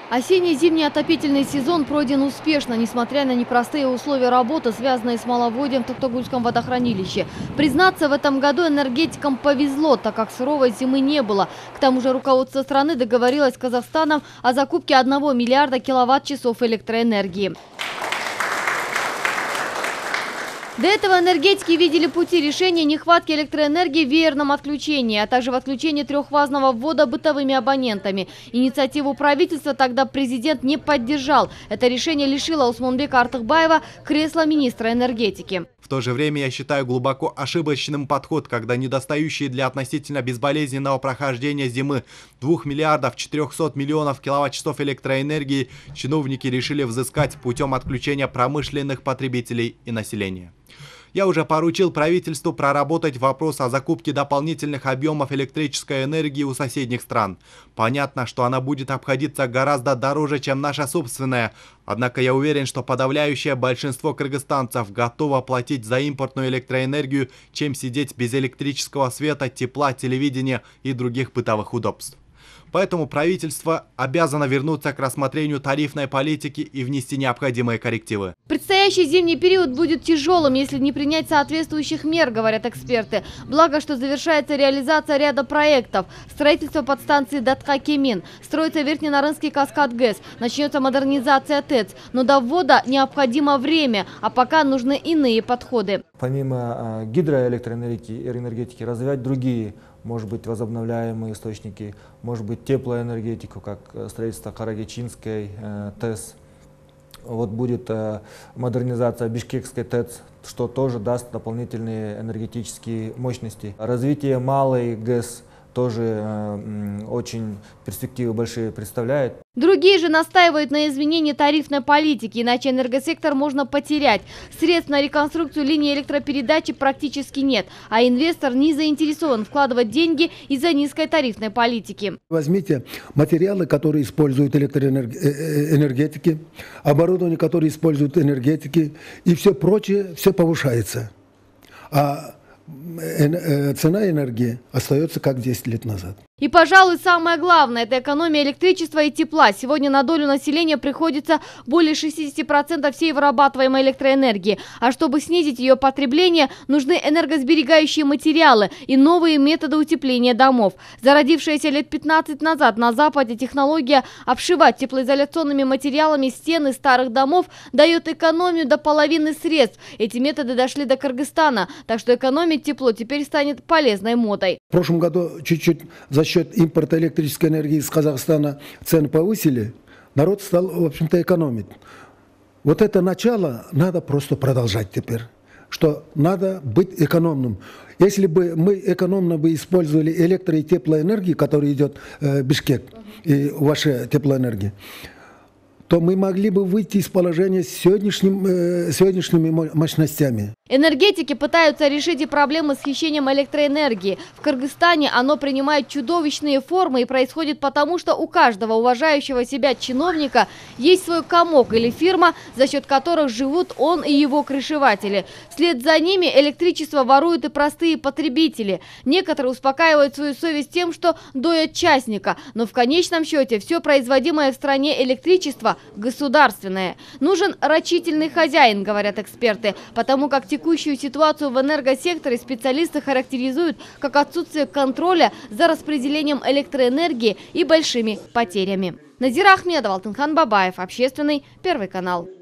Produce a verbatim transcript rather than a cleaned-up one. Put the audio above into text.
Осенне-зимний отопительный сезон пройден успешно, несмотря на непростые условия работы, связанные с маловодьем в Токтагульском водохранилище. Признаться, в этом году энергетикам повезло, так как суровой зимы не было. К тому же руководство страны договорилось с Казахстаном о закупке одного миллиарда киловатт-часов электроэнергии. До этого энергетики видели пути решения нехватки электроэнергии в веерном отключении, а также в отключении трехфазного ввода бытовыми абонентами. Инициативу правительства тогда президент не поддержал. Это решение лишило Усмонбека Артыкбаева кресла министра энергетики. В то же время я считаю глубоко ошибочным подход, когда недостающие для относительно безболезненного прохождения зимы двух миллиардов четырёхсот миллионов киловатт-часов электроэнергии чиновники решили взыскать путем отключения промышленных потребителей и населения. Я уже поручил правительству проработать вопрос о закупке дополнительных объемов электрической энергии у соседних стран. Понятно, что она будет обходиться гораздо дороже, чем наша собственная. Однако я уверен, что подавляющее большинство кыргызстанцев готово платить за импортную электроэнергию, чем сидеть без электрического света, тепла, телевидения и других бытовых удобств. Поэтому правительство обязано вернуться к рассмотрению тарифной политики и внести необходимые коррективы. Предстоящий зимний период будет тяжелым, если не принять соответствующих мер, говорят эксперты. Благо, что завершается реализация ряда проектов. Строительство подстанции Датка-Кемин, строится Верхненарынский каскад ГЭС, начнется модернизация ТЭЦ. Но до ввода необходимо время, а пока нужны иные подходы. Помимо э, гидроэлектроэнергетики энергетики, развивать другие, может быть, возобновляемые источники, может быть, теплоэнергетику, как строительство Карагечинской э, ТЭС. Вот будет э, модернизация Бишкекской ТЭЦ, что тоже даст дополнительные энергетические мощности. Развитие малой ГЭС тоже э, очень перспективы большие представляет. Другие же настаивают на изменении тарифной политики, иначе энергосектор можно потерять. Средств на реконструкцию линии электропередачи практически нет, а инвестор не заинтересован вкладывать деньги из-за низкой тарифной политики. Возьмите материалы, которые используют электроэнергетики, оборудование, которое используют энергетики, и все прочее, все повышается. А цена энергии остается как десять лет назад. И, пожалуй, самое главное – это экономия электричества и тепла. Сегодня на долю населения приходится более шестидесяти процентов всей вырабатываемой электроэнергии. А чтобы снизить ее потребление, нужны энергосберегающие материалы и новые методы утепления домов. Зародившаяся лет пятнадцать назад на Западе технология обшивать теплоизоляционными материалами стены старых домов дает экономию до половины средств. Эти методы дошли до Кыргызстана, так что экономить тепло теперь станет полезной модой. В прошлом году чуть-чуть за счет импорта электрической энергии из Казахстана цены повысили, народ стал, в общем-то, экономить. Вот это начало надо просто продолжать теперь, что надо быть экономным. Если бы мы экономно бы использовали электро- и теплоэнергию, которая идет в Бишкек, и ваша теплоэнергия, то мы могли бы выйти из положения с сегодняшним, э, сегодняшними мощностями. Энергетики пытаются решить и проблемы с хищением электроэнергии. В Кыргызстане оно принимает чудовищные формы и происходит потому, что у каждого уважающего себя чиновника есть свой комок или фирма, за счет которых живут он и его крышеватели. Вслед за ними электричество воруют и простые потребители. Некоторые успокаивают свою совесть тем, что доят частника. Но в конечном счете все производимое в стране электричество государственное. Нужен рачительный хозяин, говорят эксперты, потому как текущую ситуацию в энергосекторе специалисты характеризуют как отсутствие контроля за распределением электроэнергии и большими потерями. Назира Ахмедова, Алтынхан Бабаев, Общественный, Первый канал.